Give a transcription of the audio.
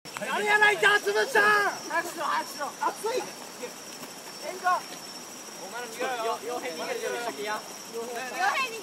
やるやないか、つぶした。早くしろ早くしろ。熱い。援護。お前ら違うよ。傭兵逃げるようにしときや。傭兵